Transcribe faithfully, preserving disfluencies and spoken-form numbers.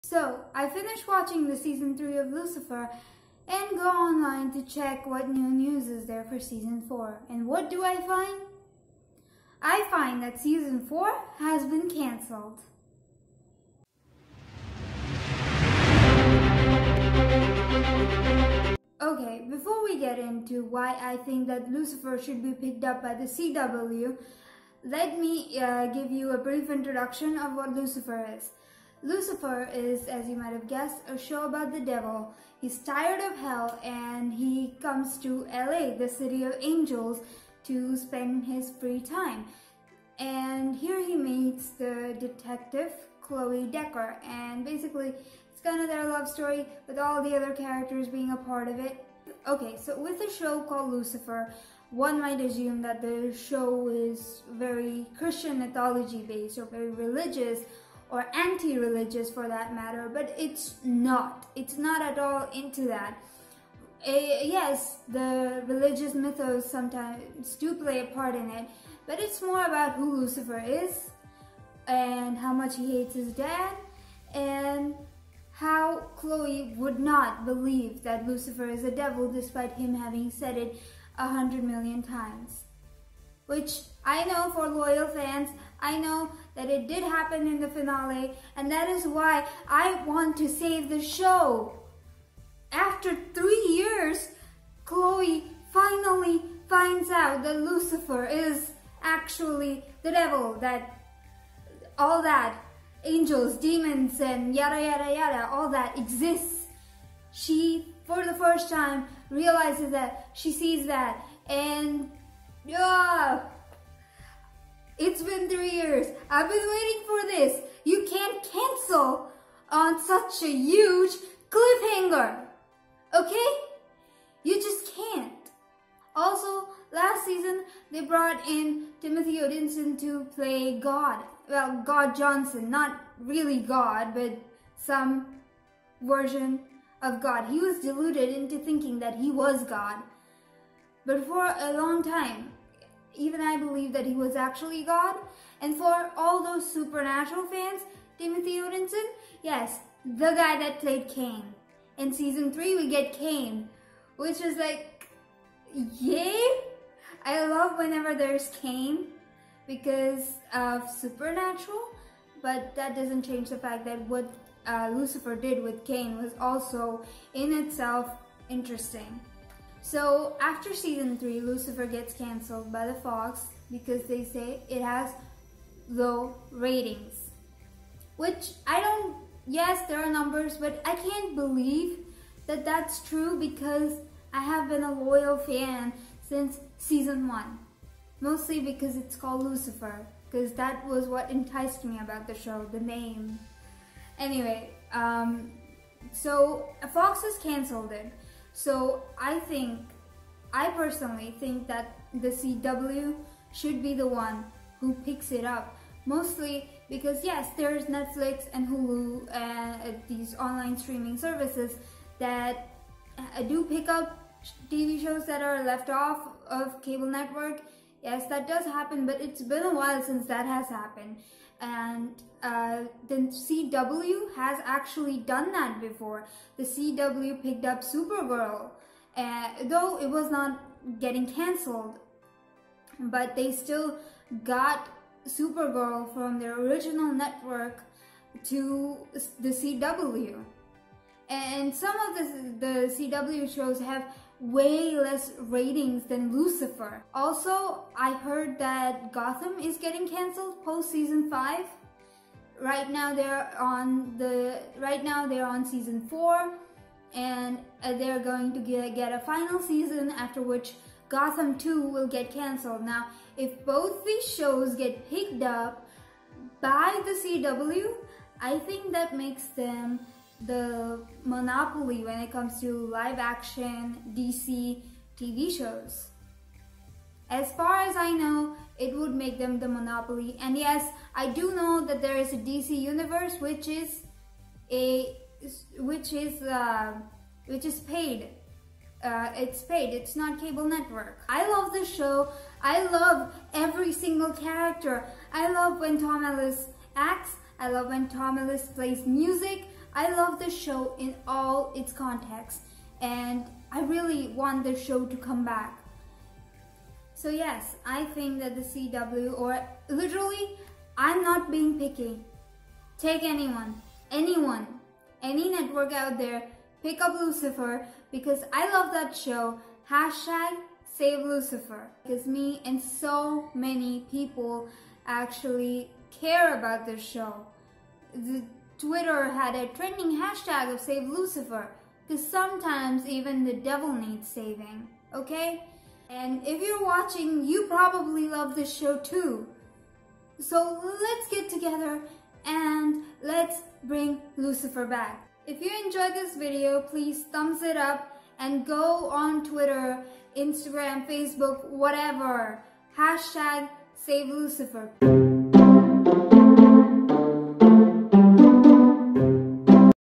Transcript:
So, I finished watching the season three of Lucifer and go online to check what new news is there for season four. And what do I find? I find that season four has been cancelled. Okay, before we get into why I think that Lucifer should be picked up by the C W, let me uh, give you a brief introduction of what Lucifer is. Lucifer is, as you might have guessed, a show about the devil. He's tired of hell and he comes to L A, the city of angels, to spend his free time. And here he meets the detective, Chloe Decker, and basically it's kind of their love story with all the other characters being a part of it. Okay, so with a show called Lucifer, one might assume that the show is very Christian mythology based or very religious, or anti-religious for that matter, but it's not. It's not at all into that. Uh, yes, the religious mythos sometimes do play a part in it, but it's more about who Lucifer is and how much he hates his dad and how Chloe would not believe that Lucifer is a devil despite him having said it a hundred million times. Which I know for loyal fans, I know that it did happen in the finale, and that is why I want to save the show. After three years, Chloe finally finds out that Lucifer is actually the devil, that all that, angels, demons, and yada yada yada, all that exists. She, for the first time, realizes that, she sees that, and yeah, it's been three years. I've been waiting for this. You can't cancel on such a huge cliffhanger. Okay? You just can't. Also, last season, they brought in Timothy Odinson to play God. Well, God Johnson. Not really God, but some version of God. He was deluded into thinking that he was God. But for a long time, even I believe that he was actually God. And for all those Supernatural fans, Timothy Odinson, yes, the guy that played Cain. In season three, we get Cain, which is like, yay! I love whenever there's Cain because of Supernatural, but that doesn't change the fact that what uh, Lucifer did with Cain was also in itself interesting. So after season three, Lucifer gets cancelled by the Fox because they say it has low ratings. Which I don't, yes, there are numbers, but I can't believe that that's true because I have been a loyal fan since season one. Mostly because it's called Lucifer, because that was what enticed me about the show, the name. Anyway, um, so Fox has cancelled it. So I think, I personally think that the C W should be the one who picks it up. Mostly because yes, there's Netflix and Hulu and uh, these online streaming services that uh, do pick up T V shows that are left off of cable network. Yes, that does happen, but it's been a while since that has happened. And uh, the C W has actually done that before. The C W picked up Supergirl, uh, though it was not getting cancelled, but they still got Supergirl from their original network to the C W. And some of the, the C W shows have way less ratings than Lucifer. Also, I heard that Gotham is getting cancelled post season five. Right now they're on the right now they're on season four, and uh, they're going to get, get a final season, after which Gotham two will get cancelled. Now, if both these shows get picked up by the C W, I think that makes them the monopoly when it comes to live action D C T V shows. As far as I know, it would make them the monopoly. And yes, I do know that there is a D C universe which is a which is uh, which is paid. Uh, it's paid. It's not cable network. I love the show. I love every single character. I love when Tom Ellis acts. I love when Tom Ellis plays music. I love the show in all its context, and I really want the show to come back. So yes, I think that the C W, or literally, I'm not being picky. Take anyone, anyone, any network out there, pick up Lucifer, because I love that show. Hashtag Save Lucifer. Because me and so many people actually care about this show. The Twitter had a trending hashtag of Save Lucifer, because sometimes even the devil needs saving, okay? And if you're watching, you probably love this show too. So let's get together and let's bring Lucifer back. If you enjoyed this video, please thumbs it up and go on Twitter, Instagram, Facebook, whatever. Hashtag Save Lucifer.